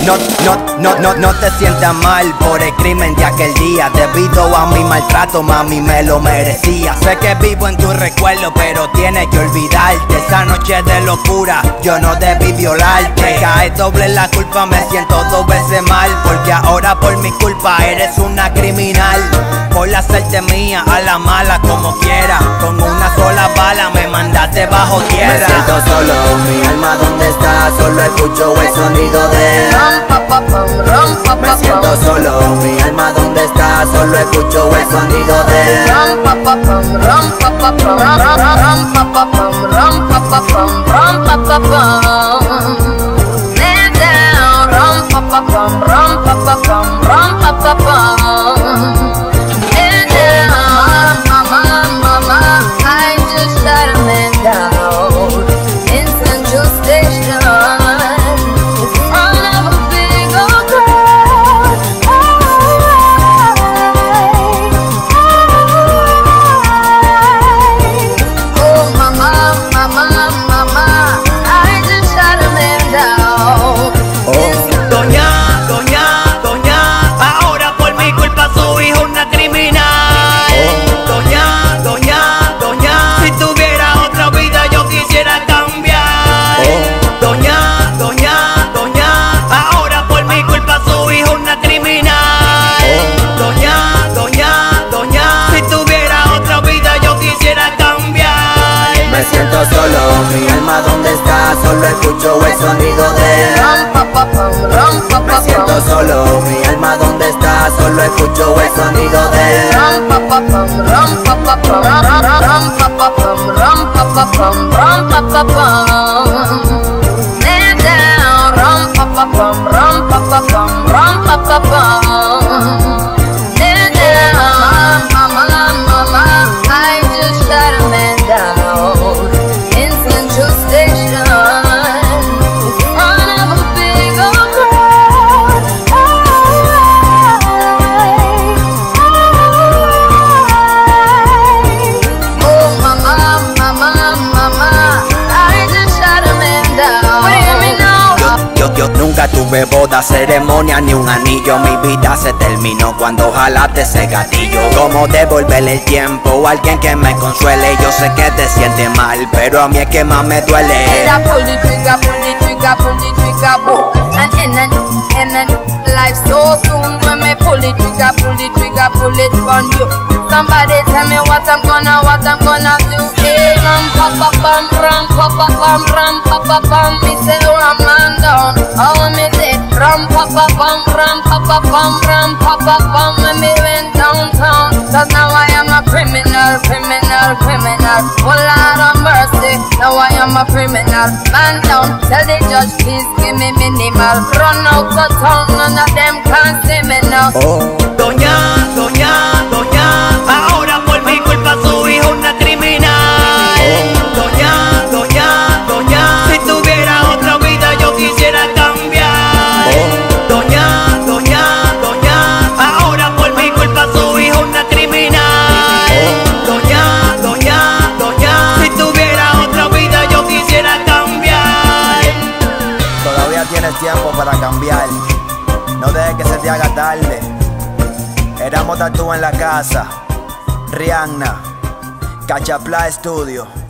No te sientas mal por el crimen de aquel día. Debido a mi maltrato, mami, me lo merecía. Sé que vivo en tu recuerdo, pero tienes que olvidarte. Esa noche de locura, yo no debí violarte. Cae doble la culpa, me siento dos veces mal, porque ahora por mi culpa eres una criminal. Por hacerte mía a la mala como quiera, con una sola bala me mandaste bajo tierra. Me siento solo, mi alma ¿dónde está? Solo escucho el sonido de Me siento solo, mi alma ¿dónde está? Solo escucho el sonido de solo, mi alma ¿dónde está? Solo escucho el sonido de Me siento solo, mi alma ¿dónde está? Solo escucho el sonido de Nunca tuve boda, ceremonia ni un anillo. Mi vida se terminó cuando jalaste ese gatillo. ¿Cómo devolverle el tiempo a alguien que me consuele? Yo sé que te sientes mal, pero a mí es que más me duele. Pull the trigger, pull the trigger, pull the trigger, boom. And end life so soon. When me pull the trigger, pull the trigger, pull it on you. Somebody tell me what I'm gonna do. Hey, ram pa pa pam, ram pa pa pam, ram pa pa pam. Me say ram man down. Oh me say ram pa pa pam, ram pa pa pam, ram pa pa pam. When me went downtown, 'cause now I am a criminal. Oh Lord of mercy, now I am a criminal. Man down, tell the judge please give me minimal. Run out of town, none of them can see me now. Doña, ahora por mi culpa su hijo una criminal. Doña, si tuviera otra vida yo quisiera cambiar. Doña, ahora por mi culpa su hijo una criminal. Doña, si tuviera otra vida yo quisiera cambiar. Todavía tienes tiempo para cambiar, no dejes que se te haga tarde. Éramos Tatu en la casa, Rihanna, Cachapla Studio.